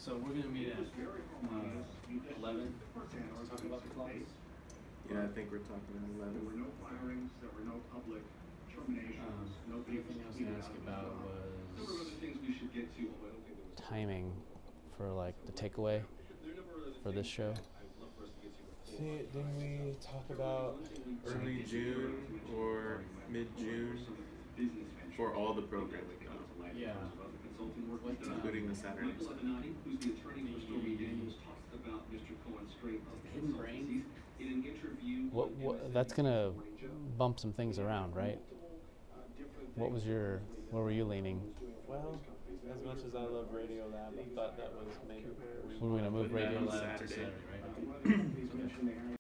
So we're gonna meet at 11 to talk about the clause. Yeah, I think we're talking about 11. There were no firings, there were no public terminations, nobody Anything I was gonna ask about There were other was things we should get to, although I don't think there was timing for like the takeaway for this show. Didn't we talk about Early June or mid-June for all the programming, yeah. What including the Saturdays. who's the attorney for Stormy Daniels, talked about Mr. Cohen's straight Hidden Brain? in an interview. What that's gonna bump some things around, right? Where were you leaning? well, as much as I love Radio Lab, I thought that was maybe where we We're gonna move Put that Radio on Lab. to Saturday. Saturday, right?